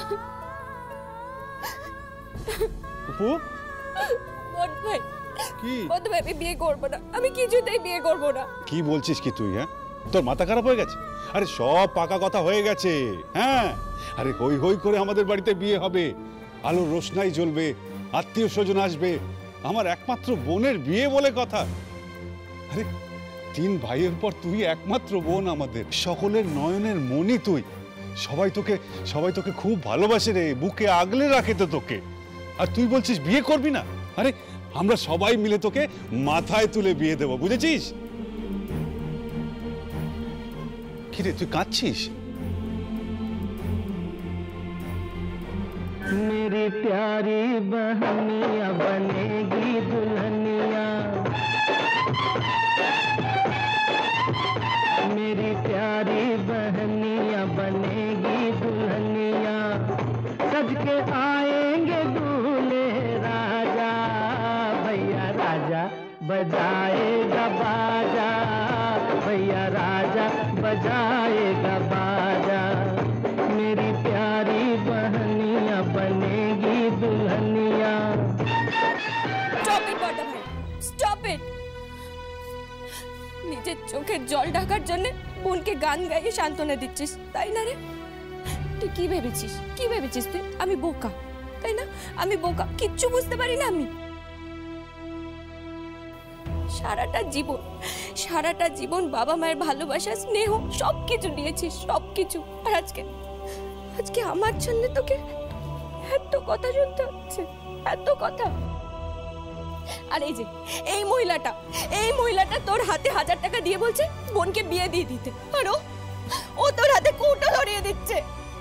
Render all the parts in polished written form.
পুপু ভাই কি ভাই আমি বিয়ে করবো না, আমি কিছুতেই বিয়ে করবো না। কি বলছিস কি তুই? হ্যাঁ, তোর মাথা খারাপ হয়ে গেছে? আরে সব পাকা কথা হয়ে গেছে। হ্যাঁ, আরে হই হই করে আমাদের বাড়িতে বিয়ে হবে, আলোর রোশনাই জ্বলবে, আত্মীয় স্বজন আসবে, আমার একমাত্র বোনের বিয়ে বলে কথা। আরে 3 ভাইয়ের পর তুই একমাত্র বোন আমাদের, সকলের নয়নের মনি তুই। সবাই তোকে খুব ভালোবাসে রে, বুকে আগলে রাখে তো তোকে। আর তুই বলছিস বিয়ে করবি না? আরে আমরা সবাই মিলে তোকে মাথায় তুলে বিয়ে দেব, বুঝেছিস? কি রে তুই কাঁদছিস? मेरी प्यारी बहनिया बनेगी दुल्हनिया, मेरी प्यारी बहनिया बनेगी दुल्हनिया, सज के आएंगे दूल्हे राजा, भैया राजा बजाएगा बाजा, भैया राजा बजाएगा बाजा, मेरी प्यारी बहनिया बनेगी दुल्हनिया। Stop it, বড়দা ভাই, stop it! নিজের চোখের জল ঢাকার জন্য বোনকে গান গাইয়ে সান্ত্বনা দিচ্ছিস, তাই না রে? তুই কি ভেবেছিস তুই আমি বোকা, তাই না? আমি বোকা, কিচ্ছু বুঝতে পারি না আমি। সারাটা জীবন বাবা মায়ের ভালোবাসা, স্নেহ সবকিছু দিয়েছিস, সবকিছু। আর আজকে আমার জন্য তোকে এত কথা শুনতে হচ্ছে, এত কথা। আর এই মহিলাটা তোর হাতে 1000 টাকা দিয়ে বলছে বোনকে বিয়ে দিয়ে দিতে, আর ও তোর হাতে কৌটো ধরিয়ে দিচ্ছে,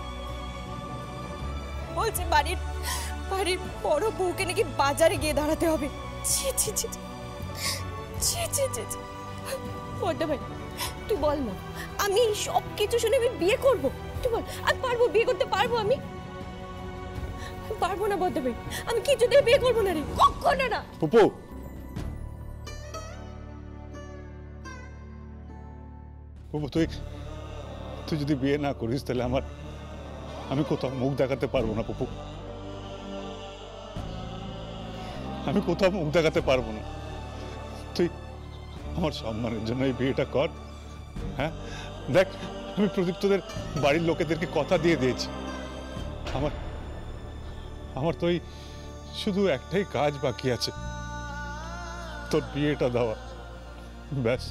বলছে বাড়ির বড় বউকে নাকি বাজারে গিয়ে দাঁড়াতে হবে। ছি ছি ছি ছি ছি ছি ছি। বড়দা ভাই তুই বল না, আমি সব কিছু শুনে আমি বিয়ে করবো? তুই বল, আমি পারবো বিয়ে করতে? পারবো? আমি পারবো না বড়দা ভাই, আমি কিছুতেই বিয়ে করবো না রে, কখনো না। পুপু তুই যদি বিয়ে না করিস তাহলে আমি কোথাও মুখ দেখাতে পারবো না পুপু, আমি কোথাও মুখ দেখাতে পারবো না। তুই আমার সম্মানের জন্য এই বিয়েটা কর। হ্যাঁ দেখ, আমি প্রদীপ তোদের বাড়ির লোকেদেরকে কথা দিয়ে দিয়েছি, আমার তো শুধু একটাই কাজ বাকি আছে, তোর বিয়েটা দেওয়া, ব্যাস।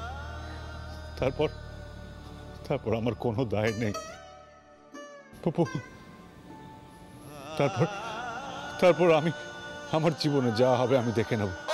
তারপর আমার কোনো দায় নেই পুপু। তারপর আমি আমার জীবনে যা হবে আমি দেখে নেব।